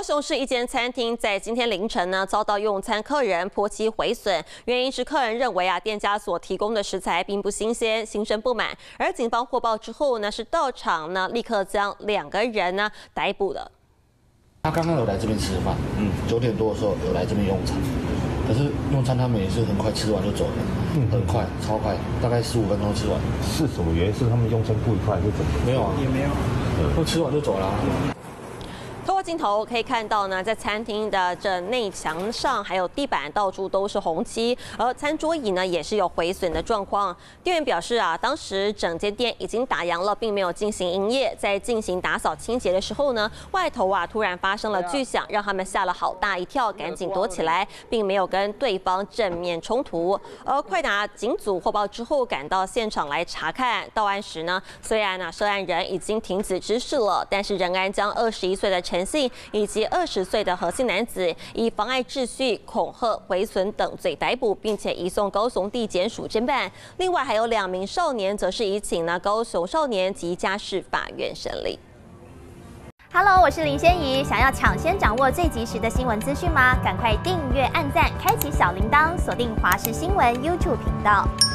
雄市一间餐厅在今天凌晨呢遭到用餐客人泼漆毁损，原因是客人认为店家所提供的食材并不新鲜，心生不满。而警方获报之后呢，是到场呢立刻将2个人呢逮捕了。 他刚刚有来这边吃饭，9点多的时候有来这边用餐，可是用餐他们也是很快吃完就走了，很快，超快，大概15分钟吃完。 是什么原因？是他们用餐不愉快，还是怎么？ 没有啊， 也没有， 都吃完就走了。 透过镜头可以看到呢，在餐厅的这内墙上还有地板到处都是红漆，而餐桌椅呢也是有毁损的状况。店员表示当时整间店已经打烊了，并没有进行营业。在进行打扫清洁的时候呢，外头突然发生了巨响，让他们吓了好大一跳，赶紧躲起来，并没有跟对方正面冲突。而快打警组获报之后赶到现场来查看，到案时呢，虽然涉案人已经停止之事了，但是仍然将21岁的陈姓以及20岁的何姓男子以妨碍秩序、恐吓、毁损等罪逮捕，并且移送高雄地检署侦办。另外还有2名少年，则是移请高雄少年及家事法院审理。 Hello， 我是林仙怡。想要抢先掌握最及时的新闻资讯吗？赶快订阅、按赞、开启小铃铛，锁定华视新闻 YouTube 频道。